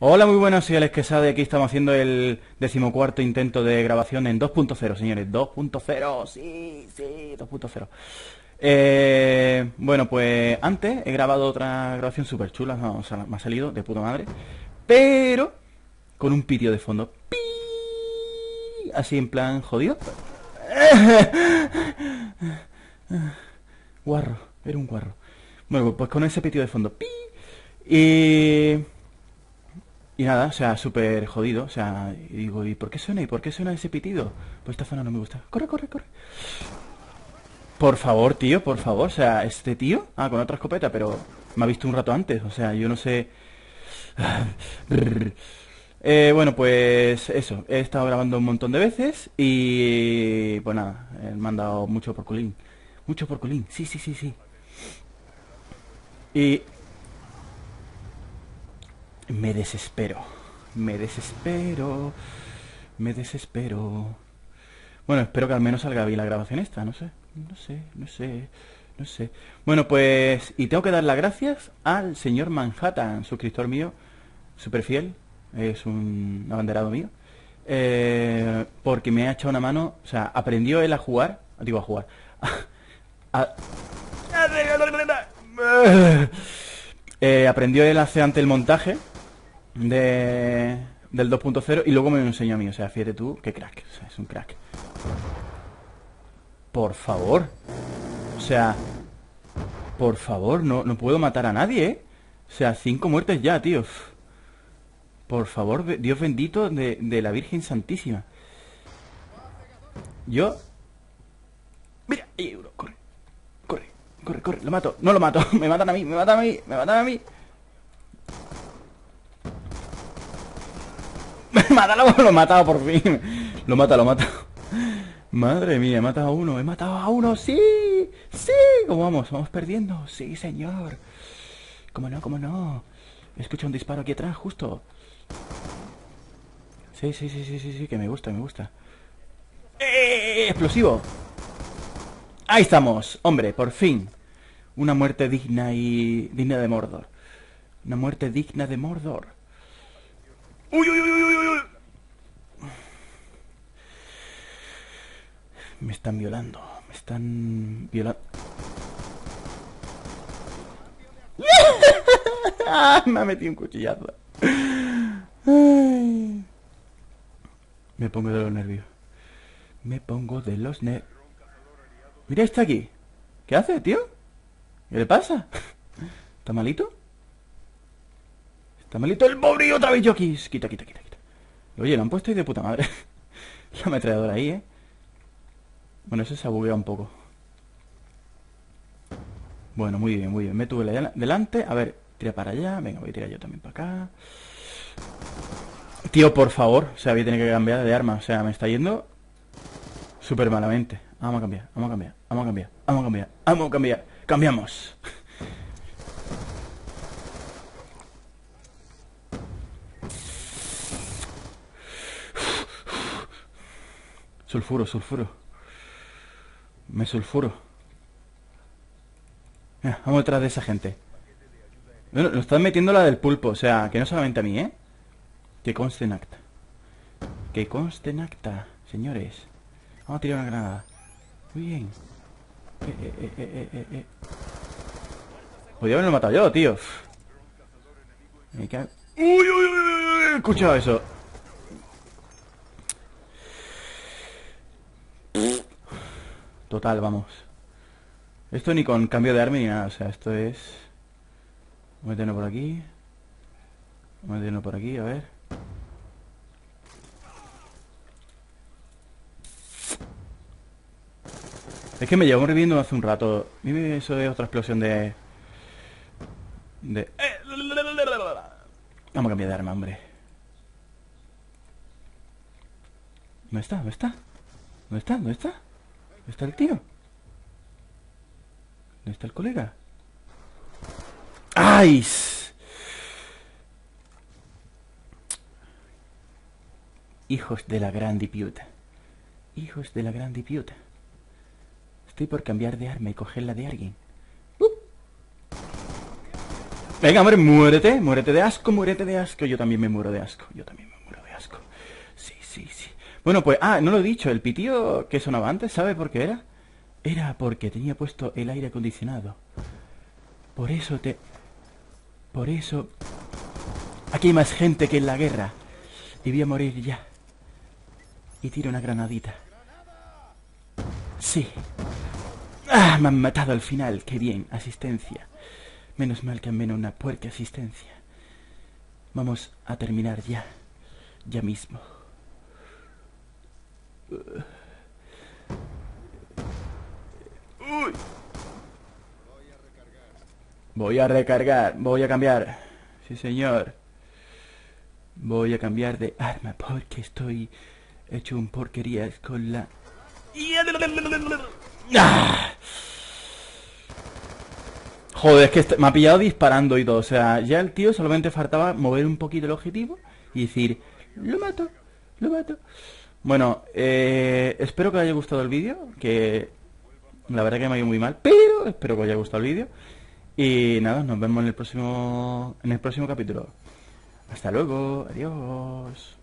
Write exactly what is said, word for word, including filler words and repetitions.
Hola, muy buenas, soy Alex Quesada y aquí estamos haciendo el decimocuarto intento de grabación en dos punto cero, señores. dos punto cero, sí, sí, dos punto cero. Eh, bueno, pues antes he grabado otra grabación súper chula, no, o sea, me ha salido de puta madre, pero con un pitio de fondo. ¡Pi! Así en plan jodido. Guarro, era un guarro. Bueno, pues con ese pitio de fondo. ¡Pi! Y... Y nada, o sea, súper jodido. O sea, y digo, ¿y por qué suena? ¿Y por qué suena ese pitido? Pues esta zona no me gusta. Corre, corre, corre. Por favor, tío, por favor. O sea, este tío... Ah, con otra escopeta, pero me ha visto un rato antes. O sea, yo no sé... Eh, bueno, pues eso. He estado grabando un montón de veces y... Pues nada, eh, me han dado mucho por culín. Mucho por culín. Sí, sí, sí, sí. Y... Me desespero. Me desespero. Me desespero. Bueno, espero que al menos salga bien la grabación esta, no sé, no sé, no sé, no sé. Bueno, pues, y tengo que dar las gracias al señor Manhattan, suscriptor mío, súper fiel, es un abanderado mío, eh, porque me ha echado una mano, o sea, aprendió él a jugar, digo a jugar, a, a- eh, aprendió él hace ante el montaje de, del dos punto cero y luego me lo enseñó a mí, o sea, fíjate tú, qué crack, o sea, es un crack. Por favor. O sea, por favor, no, no puedo matar a nadie, ¿eh? O sea, cinco muertes ya, tío. Por favor, Dios bendito de, de la Virgen Santísima. Yo... Mira, ahí, bro, corre. Corre, corre, corre. Lo mato. No lo mato. Me matan a mí, me matan a mí, me matan a mí. Mátalo, lo he matado por fin. Lo mata, lo mata. Madre mía, he matado a uno, he matado a uno, sí, sí. ¿Cómo vamos? Vamos perdiendo, sí, señor. ¿Cómo no, cómo no? Escucho un disparo aquí atrás, justo. Sí, sí, sí, sí, sí, sí, que me gusta, me gusta. ¡Eh! ¡Explosivo! Ahí estamos, hombre, por fin. Una muerte digna y... digna de Mordor. Una muerte digna de Mordor. ¡Uy, uy, uy, uy, uy, uy! Me están violando, me están violando. ¡Ah! Me ha metido un cuchillazo. Ay. Me pongo de los nervios. Me pongo de los nervios. Mira, está aquí. ¿Qué hace, tío? ¿Qué le pasa? ¿Está malito? ¿Está malito el pobre y otra vez yo aquí? Quita, quita, quita, quita. Oye, lo han puesto ahí de puta madre. La ametralladora ahí, ¿eh? Bueno, eso se ha bugueado un poco. Bueno, muy bien, muy bien. Me tuve la delante. A ver, tira para allá. Venga, voy a tirar yo también para acá. Tío, por favor. O sea, voy a tener que cambiar de arma. O sea, me está yendo súper malamente. Vamos a cambiar, vamos a cambiar, vamos a cambiar, vamos a cambiar, vamos a cambiar. Cambiamos. Sulfuro, sulfuro. Me sulfuro. Mira, vamos detrás de esa gente. Bueno, nos están metiendo la del pulpo. O sea, que no solamente a mí, ¿eh? Que conste en acta. Que conste en acta, señores. Vamos a tirar una granada. Muy bien. Eh, eh, eh, eh, eh, eh. Podría haberlo matado yo, tío. Me cago... ¡Uy, uy, uy, uy! He escuchado eso. Total, vamos. Esto ni con cambio de arma ni nada. O sea, esto es... Vamos a meternos por aquí. Vamos a meternos por aquí, a ver. Es que me llevo reviviendo hace un rato. Dime, eso es otra explosión de... De... Vamos a cambiar de arma, hombre. ¿Dónde está? ¿Dónde está? ¿Dónde está? ¿Dónde está? ¿Dónde está el tío? ¿Dónde está el colega? ¡Ay! Hijos de la gran dipiuta. Hijos de la gran dipiuta. Estoy por cambiar de arma y cogerla de alguien. Uh. Venga, hombre, muérete, muérete de asco, muérete de asco. Yo también me muero de asco, yo también me muero de asco. Sí, sí, sí. Bueno, pues, ah, no lo he dicho, el pitío que sonaba antes, ¿sabe por qué era? Era porque tenía puesto el aire acondicionado. Por eso te... Por eso... Aquí hay más gente que en la guerra. Y voy a morir ya. Y tiro una granadita. Sí. Ah, me han matado al final, qué bien, asistencia. Menos mal que han menos una puerca asistencia. Vamos a terminar ya. Ya mismo. Uy. Voy a recargar, voy a cambiar. Sí, señor. Voy a cambiar de arma porque estoy hecho un porquerías con la... ¡Ah! Joder, es que este- me ha pillado disparando y todo. O sea, ya el tío solamente faltaba mover un poquito el objetivo y decir, lo mato, lo mato. Bueno, eh, espero que os haya gustado el vídeo, que la verdad que me ha ido muy mal, pero espero que os haya gustado el vídeo. Y nada, nos vemos en el próximo, en el próximo capítulo. Hasta luego, adiós.